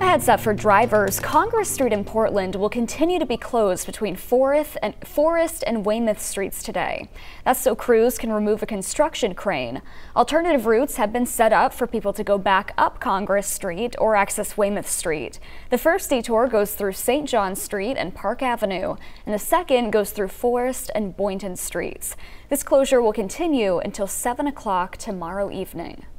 A heads up for drivers, Congress Street in Portland will continue to be closed between Forest and Weymouth Streets today. That's so crews can remove a construction crane. Alternative routes have been set up for people to go back up Congress Street or access Weymouth Street. The first detour goes through St. John Street and Park Avenue, and the second goes through Forest and Boynton Streets. This closure will continue until 7 o'clock tomorrow evening.